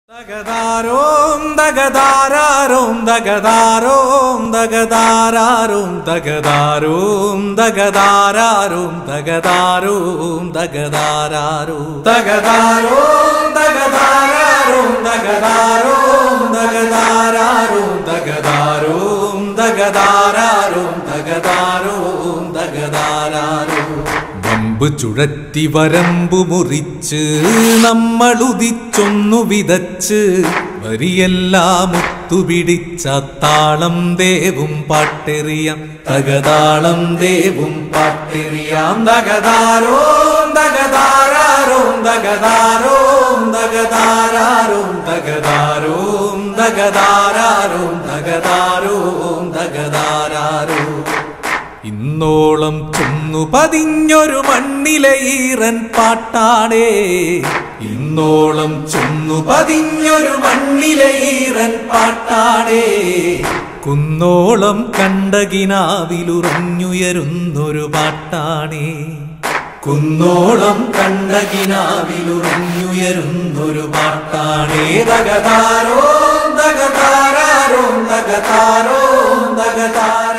Dagadarom, dagadarom, dagadarom, dagadarom, dagadarom, dagadarom, dagadarom, dagadarom, dagadarom, dagadarom, dagadarom, dagadarom, dagadarom, dagadarom, dagadarom, dagadarom. വമ്പ് ചുഴറ്റി വരമ്പു മുറിച്ച് നമ്മളുദിച്ചൊന്നു വിതച്ച് വരിയെല്ലാം ഒത്തുപിടിച്ച താളം ദേവും പാട്ടെറിയാം തകതാളം ദേവും പാട്ടെറിയാം ദഗദാരോം ദഗദാരാരോം ദഗദാരോം ദഗദാരാരോം ദഗദാരോം ദഗദാരാരോം ദഗദാരോം ദഗദാരാരോം ഇന്നോളം ചൊന്നു പതിഞ്ഞൊരു മണ്ണിലെ ഈറൻ പാട്ടാടേ ഇന്നോളം ചൊന്നു പതിഞ്ഞൊരു മണ്ണിലെ ഈറൻ പാട്ടാടേ കുന്നോളം കണ്ടകിനാവിലുറഞ്ഞുയരുന്നൊരു പാട്ടാണേ കുന്നോളം കണ്ടകിനാവിലുറഞ്ഞുയരുന്നൊരു പാട്ടാണേ ദഗദാരോം ദഗദാരാരോം ദഗദാരോം ദഗദാര